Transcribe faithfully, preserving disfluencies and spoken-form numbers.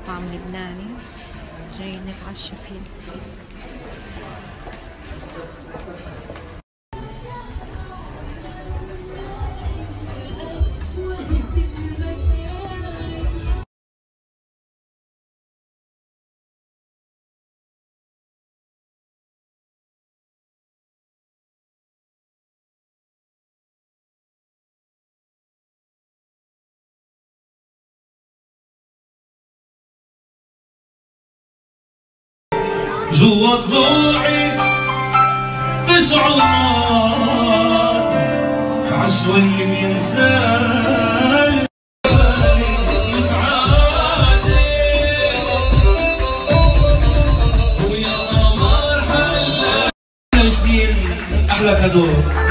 مطعم لبناني جاي نتعشى فيه. جوا ضلوعي تشعل نار عشوائي بينساني مش عادي ويا قمر حلا جديد احلى كادو.